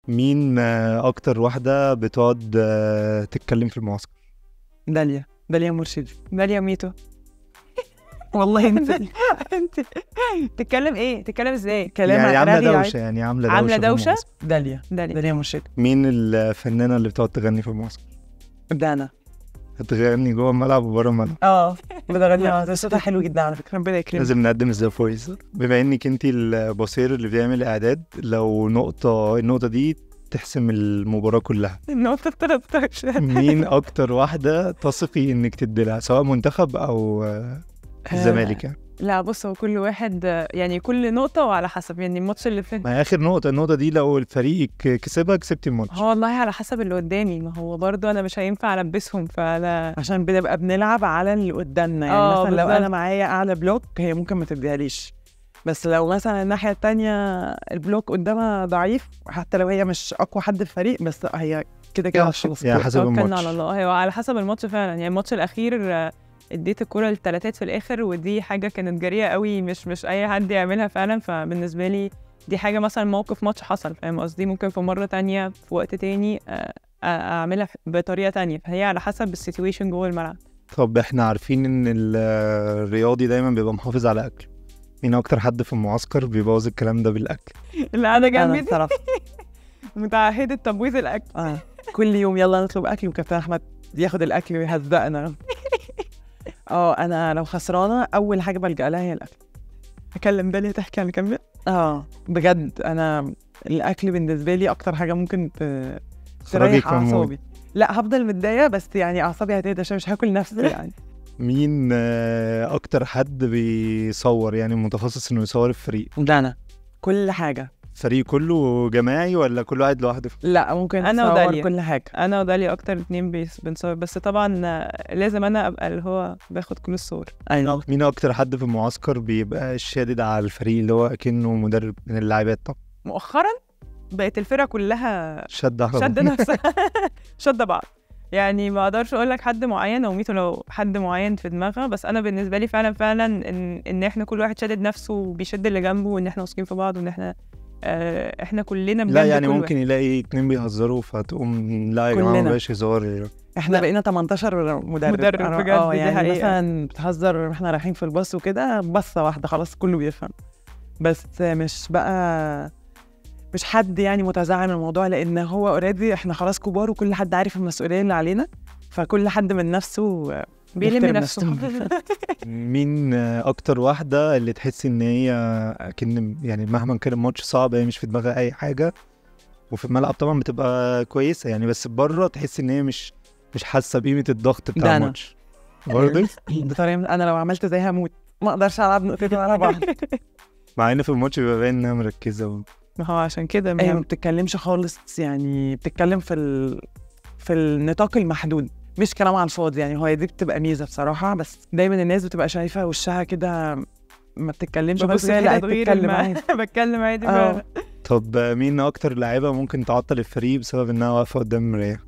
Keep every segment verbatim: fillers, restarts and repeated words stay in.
مين آه، اكتر واحدة بتقعد آه، تتكلم في المعسكر؟ داليا داليا مرشد. داليا ميتو. والله انت انت تتكلم ايه؟ تتكلم ازاي؟ كلام يعني عاملة رغي دوشة عادي. يعني عاملة دوشة عامله في دوشه. المعسكر. داليا داليا. داليا مرشد. مين الفنانة اللي بتقعد تغني في المعسكر؟ دانا. هتغني جوه الملعب وبره الملعب. اه بتغني. اه صوتها حلو جدا على فكره. ربنا يكرمك. لازم نقدم ذا فويس. بما انك انت البصير اللي بيعمل اعداد، لو نقطة النقطة دي تحسم المباراة كلها، النقطه تلتاشر. مين اكتر واحدة تثقي انك تديلها سواء منتخب او آه، الزمالك يعني؟ لا بص، هو كل واحد يعني كل نقطه وعلى حسب، يعني الماتش اللي فات ما هي اخر نقطة، النقطة دي لو الفريق ك- كسبها كسبتي الماتش. هو والله على حسب اللي قدامي، ما هو برضه انا مش هينفع البسهم، فانا عشان بنبقى بنلعب على اللي قدامنا يعني. آه، مثلا لو بالظبط. انا معايا اعلى بلوك هي ممكن ما تديهاليش، بس لو مثلا الناحيه التانية البلوك قدامها ضعيف، حتى لو هي مش اقوى حد في الفريق، بس هي كده كده خلاص. يعني حسب توكلنا الماتش. على الله. هو على حسب الماتش فعلا، يعني الماتش الاخير آه، اديت الكرة للتلاتات في الاخر، ودي حاجه كانت جريئه قوي، مش مش اي حد يعملها فعلا. فبالنسبه لي دي حاجه مثلا موقف ماتش حصل، فاهم قصدي؟ ممكن في مره تانية في وقت تاني آه، آه، اعملها بطريقه تانية، فهي على حسب السيتويشن جوه الملعب. طب احنا عارفين ان ال- الرياضي دايما بيبقى محافظ على اكله، مين اكتر حد في المعسكر بيبوظ الكلام ده بالاكل؟ اللي انا انا جنبي الصراحه متعهده تبويظ الاكل. اه كل يوم يلا نطلب اكل، وكابتن احمد ياخد الاكل ويهزقنا. اه انا لو خسرانه اول حاجه بلجأ لها هي الاكل. اكلم داليا تحكي عن كمل. اه بجد انا الاكل بالنسبه لي اكتر حاجه ممكن ت- خرجك تريح من المود. اعصابي. لا هفضل متضايقه، بس يعني اعصابي هتهدى عشان مش هاكل نفسي يعني. مين آه، اكتر حد بيصور، يعني متخصص انه يصور الفريق؟ ده انا كل حاجه. الفريق كله جماعي ولا كل واحد لوحده؟ لا ممكن أنا أصور وداليا. كل حاجه. انا وداليا اكتر اتنين بيس- بنصور، بس طبعا آه، لازم انا ابقى اللي هو باخد كل الصور. ايوه مين اكتر حد في المعسكر بيبقى شادد على الفريق، اللي هو اكنه مدرب من اللاعبات؟ طب مؤخرا بقت الفرقه كلها شد على شد نفسها شد بعض، يعني ما اقدرش اقول لك حد معين او ميتو لو حد معين في دماغها، بس انا بالنسبه لي فعلا فعلا ان ان احنا كل واحد شادد نفسه وبيشد اللي جنبه، وان احنا واثقين في بعض، وان احنا آه احنا كلنا بجد. لا يعني كل ممكن واحد. يلاقي اتنين بيهزروا فتقوم لا يا جماعه كلنا. ما بقاش هزار. احنا لا. بقينا تمنتاشر مدرب. مدرب أنا- بجد، اه دي يعني حقيقة. مثلا بتهزر احنا رايحين في الباص وكده، بصه واحده خلاص كله بيفهم، بس مش بقى مش حد يعني متزعم من الموضوع، لان هو اوريدي احنا خلاص كبار وكل حد عارف المسؤوليه اللي علينا، فكل حد من نفسه بيلم يحترم نفسه. مين آه، اكتر واحده اللي تحس ان هي اكن يعني مهما كان الماتش صعب هي مش في دماغها اي حاجه، وفي الملعب طبعا بتبقى كويسه يعني، بس بره تحس ان هي مش مش حاسه بقيمه الضغط بتاع ده أنا. الماتش برضه؟ بطريقه انا لو عملت زيها هموت، ما اقدرش العب نقطتين ورا بعض. مع ان في الماتش بيبقى باين انها مركزه و... ما هو عشان كده هي ما ما- بتتكلمش خالص، يعني بتتكلم في ال... في النطاق المحدود، مش كلام على الفاضي يعني. هو دي بتبقى ميزه بصراحه، بس دايما الناس بتبقى شايفه وشها كده ما بتتكلمش، ببص بس في هي لا حتت غير بتتكلم الم- عادي. بتكلم عادي اه فعلا. طب آه، مين اكتر لاعيبه ممكن تعطل الفريق بسبب انها واقفه قدام المرايه؟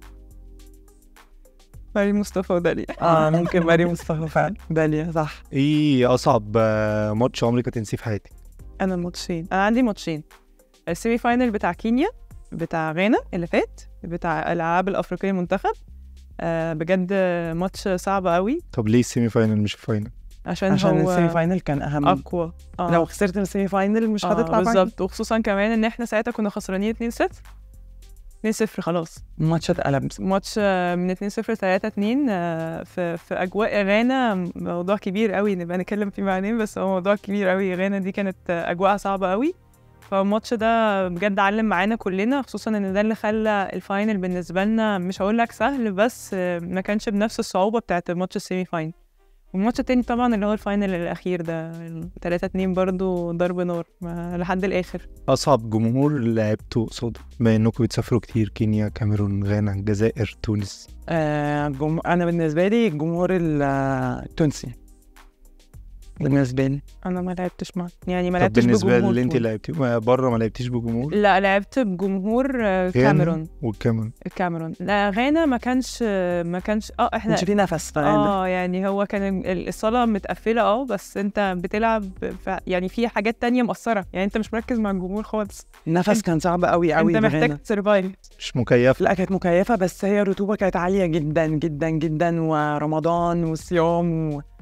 مريم مصطفى وداليا. اه ممكن مريم مصطفى فعلا. داليا صح. ايه اصعب آه، ماتش عمرك هتنسيه في حياتك؟ انا الماتشين، انا عندي ماتشين: السيمي فاينل بتاع كينيا بتاع غانا اللي فات بتاع الالعاب الافريقيه المنتخب، آه بجد ماتش صعب قوي. طب ليه السيمي فاينل مش الفاينل؟ عشان, عشان هو السيمي فاينل كان اهم. اقوى. آه. لو خسرت من السيمي فاينل مش آه هتطلع فاينل. بالظبط، وخصوصا كمان ان احنا ساعتها كنا خسرانين اتنين صفر اتنين صفر خلاص. الماتش اتقلب. ماتش آه، من اتنين صفر تلاتة اتنين آه، في في اجواء غانا، موضوع كبير قوي نبقى نتكلم فيه بعدين، بس هو موضوع كبير قوي. غانا دي كانت آه، اجواءها صعبه قوي، فالماتش ده بجد علم معانا كلنا، خصوصا ان ده اللي خلى الفاينل بالنسبه لنا مش هقول لك سهل، بس آه، ما كانش بنفس الصعوبه بتاعت الماتش السيمي فاينل. والماتش التاني طبعا اللي هو الفاينل الاخير ده تلاتة اتنين برضو ضرب نار ما- لحد الاخر. اصعب جمهور لعبته قصاده بما انكم بتسافروا كتير، كينيا، كاميرون، غانا، الجزائر، تونس؟ آه جم... انا بالنسبه لي الجمهور ال- التونسي. بالنسبه لي انا ما لعبتش مع يعني ما طب لعبتش بالنسبه بجمهور اللي انت طول. لعبتي بره ما لعبتيش بجمهور؟ لا لعبت بجمهور آه، غانا كاميرون. والكاميرون. الكاميرون لا غانا ما كانش ما كانش اه احنا كانش في نفس في غانا. اه يعني هو كان ال- الصالة متقفلة اه بس انت بتلعب ف... يعني في حاجات تانية مؤثرة، يعني انت مش مركز مع الجمهور خالص، النفس كان صعب قوي قوي انت في محتاج غانا. تسرفايف. مش مكيف؟ لا كانت مكيفه بس هي الرطوبه كانت عاليه جدا جدا جدا، ورمضان وصيام و...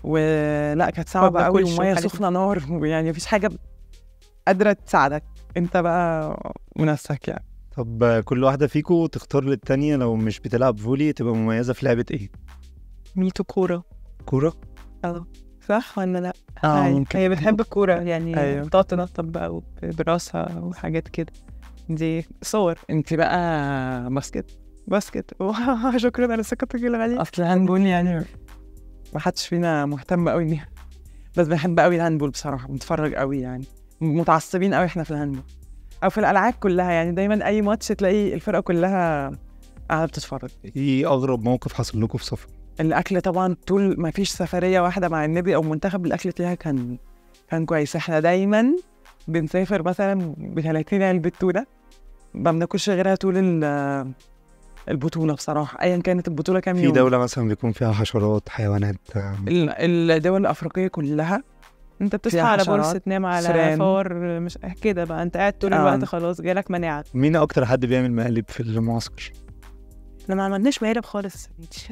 ولا كانت صعبه ما قوي، باكلش وميه وحاجات. سخنه نار، ويعني مفيش حاجه قادره تساعدك انت بقى ونفسك يعني. طب آه، كل واحده فيكو تختار للتانية لو مش بتلعب فولي تبقى مميزه في لعبه ايه؟ ميتو كورة. كوره؟ اه صح ولا لا؟ اه هي- ممكن. هي بتحب الكورة يعني أيوة. بتقعد تنطط بقى وب- براسها وحاجات كده. دي صور انت بقى باسكت. باسكت. شكرا على ثقتك الغالية. اصل الهاندبول يعني ما حدش فينا مهتم قوي بيها، بس بنحب قوي الهاندبول بصراحه، بنتفرج قوي يعني، متعصبين قوي احنا في الهاندبول او في الالعاب كلها، يعني دايما اي ماتش تلاقي الفرقه كلها قاعده بتتفرج. ايه اغرب موقف حصل لكم في سفر؟ الاكل طبعا، طول ما فيش سفريه واحده مع النادي او منتخب الاكل فيها كان كان كويس. احنا دايما بنسافر مثلا ب ثلاثين علبه تونه، ما بناكلش غيرها طول ال- البطوله بصراحه، ايا كانت البطوله كام في يوم. دوله مثلا بيكون فيها حشرات حيوانات آه، ال- الدول الافريقيه كلها انت بتصحى فيها على حشرات، بورصة تنام على سران. فار مش كده بقى، انت قاعد طول آه. الوقت خلاص جالك مناعة. مين اكتر حد بيعمل مقالب في المعسكر؟ احنا ما عملناش مقالب خالص.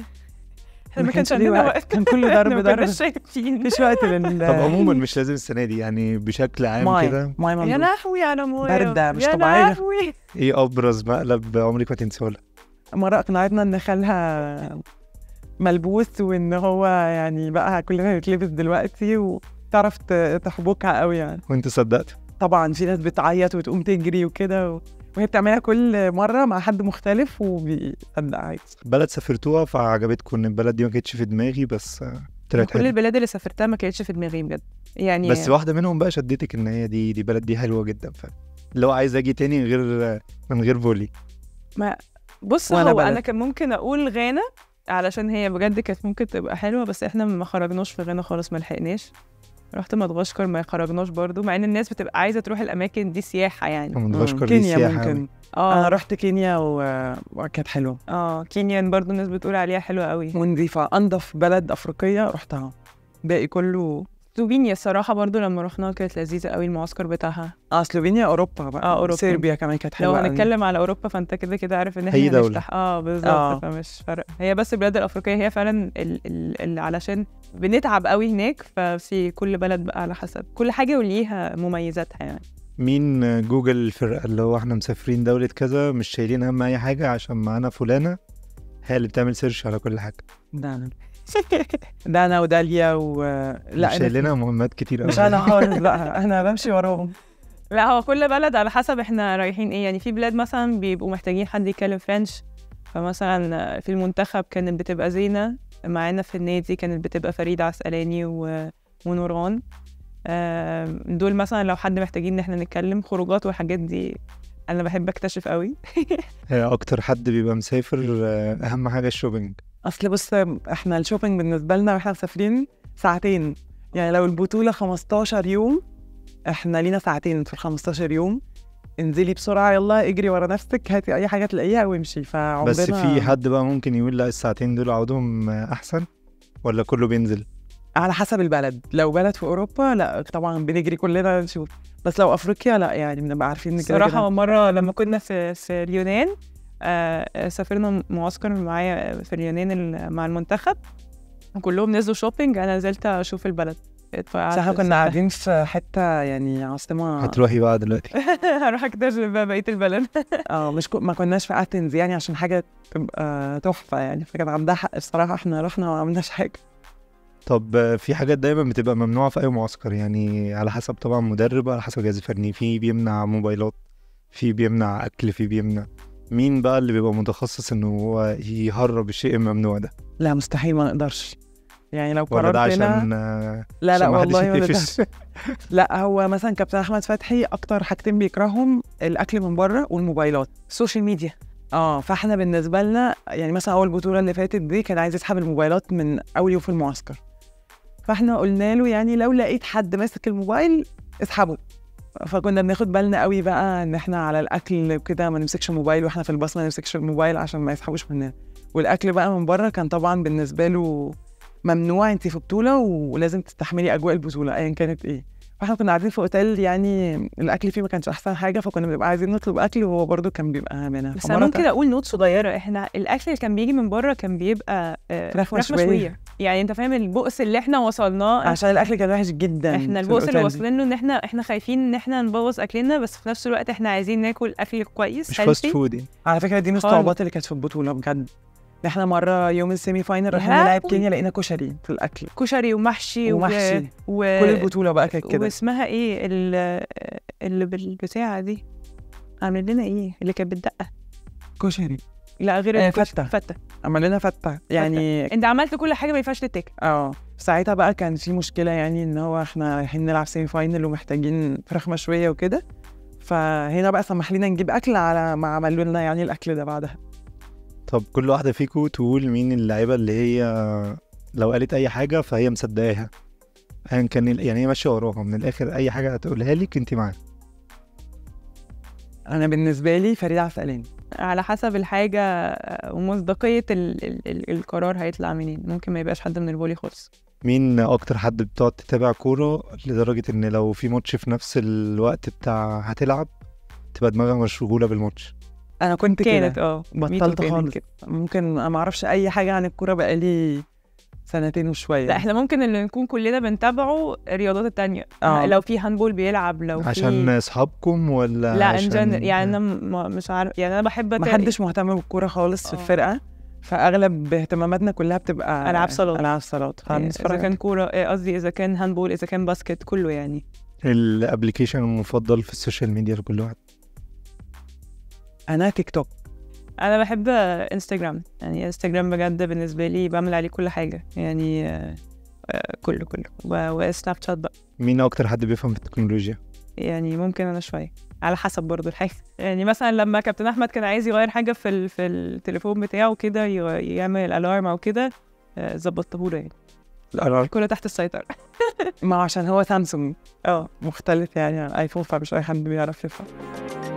احنا ما كانش كانش ليه عندنا وقت، وقت. كان كله احنا ضرب ما ضرب، كناش شايفين. مفيش وقت لل طب عموما مش لازم السنه دي، يعني بشكل عام ماي كده ماي يا ممدوح. لهوي على مويه باردة مش يا طبيعية. لهوي. ايه ابرز مقلب عمرك ما تنسيه؟ مرة أقنعتنا إن خالها ملبوس، وإن هو يعني بقى كلنا نتلبس دلوقتي، وتعرف ت- تحبكها قوي يعني. وانت صدقت؟ طبعا في ناس بتعيط وتقوم تجري وكده و... وهي بتعملها كل مرة مع حد مختلف وبيصدق عادي. بلد سافرتوها فعجبتكم ان البلد دي ما كانتش في دماغي بس آه، طلعت كل حلوة. البلاد اللي سافرتها ما كانتش في دماغي بجد يعني. بس واحده منهم بقى شدتك ان هي دي دي بلد دي حلوه جدا، ف اللي هو عايز اجي تاني غير من غير فولي. ما بص ولا هو بلد. انا كان ممكن اقول غانا علشان هي بجد كانت ممكن تبقى حلوه، بس احنا ما خرجناش في غانا خالص، ما لحقناش. رحت مدغشقر ما خرجناش برضو، مع ان الناس بتبقى عايزه تروح الاماكن دي سياحه يعني. مدغشقر دي كينيا سياحه ممكن. اه أنا رحت كينيا و... وكانت حلوة اه كينيا برضو الناس بتقول عليها حلوه قوي. ونظيفة، أنظف بلد أفريقية رحتها، باقي كله. سلوفينيا الصراحه برضو لما رحنا كانت لذيذه قوي المعسكر بتاعها. اه سلوفينيا أوروبا بقى. آه، أوروبا. صربيا كمان كانت لو حلوة قوي. هنتكلم على اوروبا فانت كده كده عارف ان أي احنا دولة. هنفتح اه بالظبط آه. فمش فرق. هي بس البلاد الافريقيه هي فعلا ال- ال- اللي علشان بنتعب قوي هناك، ففي كل بلد بقى على حسب كل حاجه وليها مميزاتها يعني. مين جوجل الفرقه اللي هو احنا مسافرين دوله كذا مش شايلين هم اي حاجه عشان معانا فلانه هي اللي بتعمل سيرش على كل حاجه؟ ده أنا ده أنا وداليا و لا أنا- شايلينها مهمات كتير قوي. مش أنا خالص، لا أنا بمشي وراهم. لا هو كل بلد على حسب احنا رايحين ايه يعني. في بلاد مثلا بيبقوا محتاجين حد يتكلم فرنش، فمثلا في المنتخب كانت بتبقى زينة معانا، في النادي كانت بتبقى فريدة عسقلاني و... ونوران. آم، دول مثلا لو حد محتاجين ان احنا نتكلم خروجات والحاجات دي انا بحب اكتشف قوي. هي اكتر حد بيبقى مسافر آه، اهم حاجه الشوبينج. أصل بص احنا الشوبينج بالنسبة لنا واحنا مسافرين ساعتين، يعني لو البطولة خمستاشر يوم احنا لينا ساعتين في ال خمستاشر يوم. انزلي بسرعة يلا اجري ورا نفسك، هاتي أي حاجة تلاقيها وامشي. فعمرنا بس في حد بقى ممكن يقول لا الساعتين دول اقعدهم آه، احسن، ولا كله بينزل؟ على حسب البلد. لو بلد في اوروبا لا طبعا بنجري كلنا نشوف، بس لو افريقيا لا يعني بنبقى عارفين ان كده صراحة كده. مرة لما كنا في في اليونان آه، سافرنا معسكر معايا في اليونان ال- مع المنتخب، كلهم نزلوا شوبينج، انا نزلت اشوف البلد. بس احنا كنا قاعدين في حته يعني عاصمه. هتروحي بقى دلوقتي؟ هروح اكتشف بقى بقية البلد. اه مش كو... ما كناش في اتنز يعني عشان حاجه تبقى تحفه يعني، فكان عندها حق الصراحه، احنا رحنا وما عملناش حاجه. طب آه، في حاجات دايما بتبقى ممنوعه في اي معسكر، يعني على حسب طبعا مدرب، على حسب جهاز فني. في بيمنع موبايلات، في بيمنع اكل، في بيمنع. مين بقى اللي بيبقى متخصص انه هو يهرب الشيء الممنوع ده؟ لا مستحيل ما نقدرش يعني، لو ولا ده قررت عشان هنا آه، لا لا عشان محدش والله ولا ده. يتقفش؟ لا هو مثلا كابتن احمد فتحي اكتر حاجتين بيكرههم الاكل من بره والموبايلات، السوشيال ميديا. اه فاحنا بالنسبه لنا يعني مثلا اول بطوله اللي فاتت دي كان عايز يسحب الموبايلات من اول يوم في المعسكر، فاحنا قلنا له يعني لو لقيت حد ماسك الموبايل اسحبه. فكنا بناخد بالنا قوي بقى ان احنا على الاكل كده ما نمسكش الموبايل، واحنا في الباص ما نمسكش الموبايل عشان ما يسحبوش مننا. والاكل بقى من بره كان طبعا بالنسبه له ممنوع، انت في بطوله ولازم تستحملي اجواء البطوله ايا كانت ايه. فاحنا كنا قاعدين في اوتيل يعني الاكل فيه ما كانش احسن حاجه، فكنا بنبقى عايزين نطلب اكل وهو برده كان بيبقى منها. بس انا ممكن اقول نوت صغيره، احنا الاكل اللي كان بيجي من بره كان بيبقى آه فراخ مشويه. يعني انت فاهم البؤس اللي احنا وصلناه عشان الاكل كان وحش جدا. احنا البؤس اللي واصلين له ان احنا احنا خايفين ان احنا نبوظ اكلنا، بس في نفس الوقت احنا عايزين ناكل اكل كويس مش فاست فود يعني. على فكره دي من الصعوبات اللي كانت في البطوله بجد. احنا مره يوم السيمي فاينل رايحين نلعب كينيا لقينا كشري في الاكل، كشري ومحشي ومحشي و... و... كل البطوله بقى كانت كده. واسمها ايه اللي بالبتاعه دي عامل لنا ايه اللي كانت بالدقه؟ كشري. لا غير آه فته فته عمل لنا فته يعني فتة. انت عملت كل حاجه ما ينفعش تتاكل. اه ساعتها بقى كان في مشكله يعني ان هو احنا رايحين نلعب سيمي فاينل ومحتاجين فراخ مشويه وكده، فهنا بقى سمح لنا نجيب اكل على ما عملوا لنا يعني الاكل ده بعدها. طب كل واحده فيكم تقول مين اللعيبه اللي هي لو قالت اي حاجه فهي مصدقاها، ايا كان يعني هي ماشيه وراها من الاخر، اي حاجه هتقولها لك انت معاها. انا بالنسبه لي فريده عسقلاني. على حسب الحاجه ومصداقيه ال ال ال القرار هيطلع منين، ممكن ما يبقاش حد من الفولي خالص. مين اكتر حد بتقعد تتابع كوره لدرجه ان لو في ماتش في نفس الوقت بتاع هتلعب تبقى دماغها مشغوله بالماتش؟ انا كنت كانت كده اه بطلت خالص. ممكن ما اعرفش اي حاجه عن الكوره بقالي سنتين وشويه. لا احنا ممكن اللي نكون كلنا بنتابعه الرياضات التانية. آه. لو في هاندبول بيلعب، لو في عشان اصحابكم ولا لا عشان انجن يعني انا م... مش عارف يعني انا بحب ما حدش مهتم بالكوره خالص في الفرقه، فاغلب اهتماماتنا كلها بتبقى العاب صالات. العاب صالات اذا كان كوره قصدي اذا كان هاندبول اذا كان باسكت كله يعني. الابلكيشن المفضل في السوشيال ميديا لكل واحد؟ انا تيك توك. انا بحب انستغرام، يعني انستغرام بجد بالنسبه لي بعمل عليه كل حاجه يعني آه كله كله وسناب شات بقى. مين اكتر حد بيفهم في التكنولوجيا؟ يعني ممكن انا شويه على حسب برضو الحاجه. يعني مثلا لما كابتن احمد كان عايز يغير حاجه في ال... في التليفون بتاعه كده يعمل الارم او كده ظبطته له يعني. الارم كله تحت السيطره. ما عشان هو سامسونج اه مختلف يعني عن ايفون، فمش اي حد بيعرف يفهم.